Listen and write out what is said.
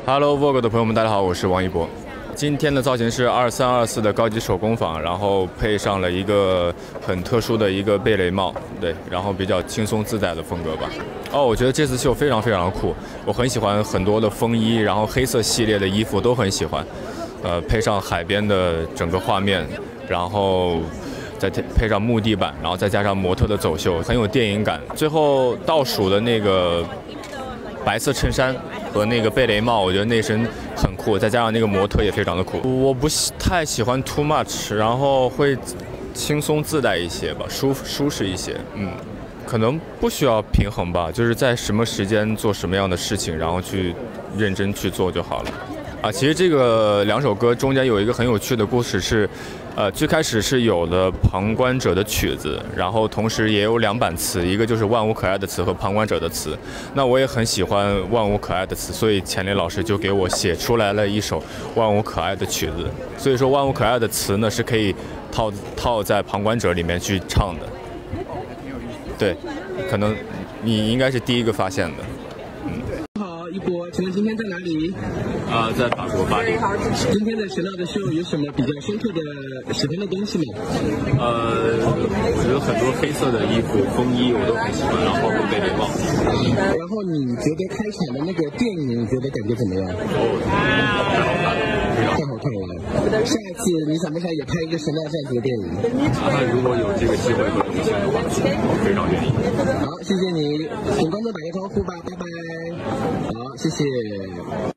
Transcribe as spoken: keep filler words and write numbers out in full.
Hello Vogue 的朋友们，大家好，我是王一博。今天的造型是二三二四的高级手工坊，然后配上了一个很特殊的一个贝雷帽，对，然后比较轻松自在的风格吧。哦，我觉得这次秀非常非常的酷，我很喜欢很多的风衣，然后黑色系列的衣服都很喜欢。呃，配上海边的整个画面，然后再配上木地板，然后再加上模特的走秀，很有电影感。最后倒数的那个白色衬衫和那个贝雷帽，我觉得那身很酷，再加上那个模特也非常的酷。我不太喜欢 too much， 然后会轻松自在一些吧，舒舒适一些，嗯，可能不需要平衡吧，就是在什么时间做什么样的事情，然后去认真去做就好了。啊，其实这个两首歌中间有一个很有趣的故事是，呃，最开始是有了旁观者的曲子，然后同时也有两版词，一个就是万物可爱的词和旁观者的词。那我也很喜欢万物可爱的词，所以钱雷老师就给我写出来了一首万物可爱的曲子。所以说万物可爱的词呢是可以套套在旁观者里面去唱的。对，可能你应该是第一个发现的。 一博，请问今天在哪里？ 啊、呃，在法国巴黎。 今天的神闹的秀有什么比较深刻的喜欢的东西吗？ 呃，我觉得很多黑色的衣服、风衣我都很喜欢，然后包括贝雷帽。 然后你觉得开场的那个电影，你觉得感觉怎么样？ 哦，太好看了，非常太好看了。下一次你想不想也拍一个神闹这样子的电影？ 啊，如果有这个机会和荣幸的话，我非常愿意。 好，谢谢你，请观众打个招呼吧，拜拜。好，谢谢。